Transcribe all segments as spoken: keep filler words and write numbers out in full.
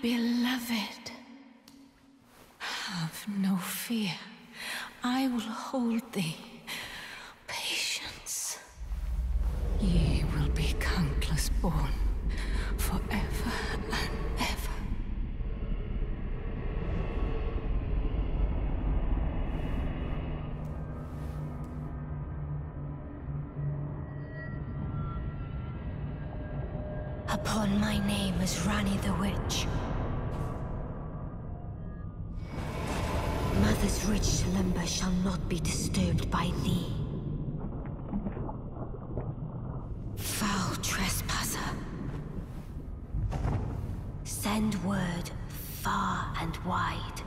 beloved, have no fear. I will hold thee. Patience. Ye will be countless born, forever and ever. Upon my name as Ranni the Witch. Mother's rich slumber shall not be disturbed by thee. Foul trespasser. Send word far and wide.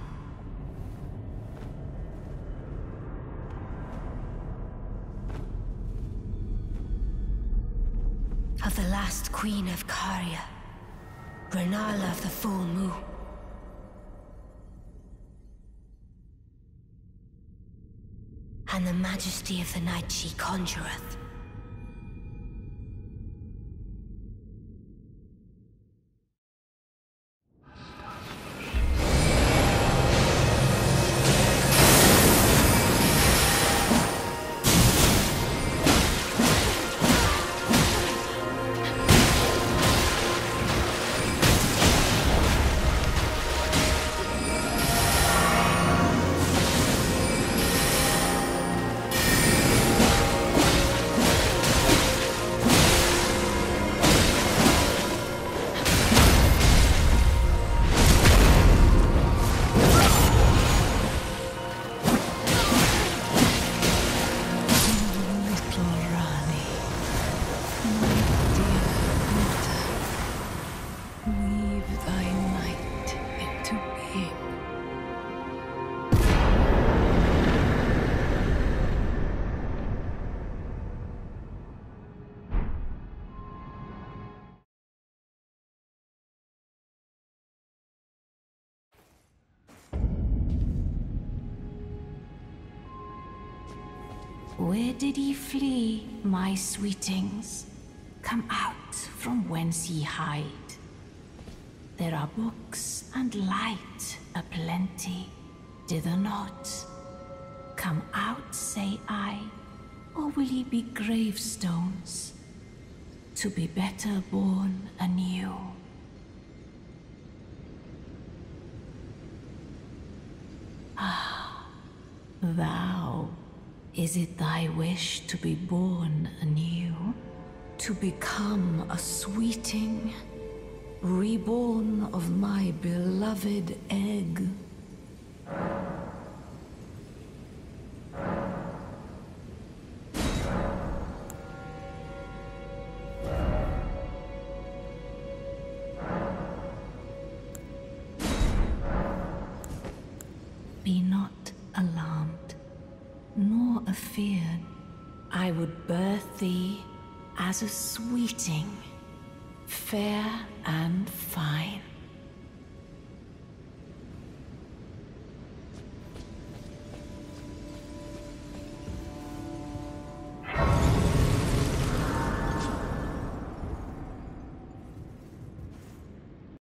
Of the last queen of Caria, Rennala of the full moon. And the majesty of the night she conjureth. Where did ye flee, my sweetings? Come out from whence ye hide. There are books and light aplenty, dither not. Come out, say I, or will ye be gravestones, to be better born anew? Ah, thou. Is it thy wish to be born anew? To become a sweeting, reborn of my beloved egg? Be not alarmed, nor afeared. I would birth thee as a sweeting, fair and fine.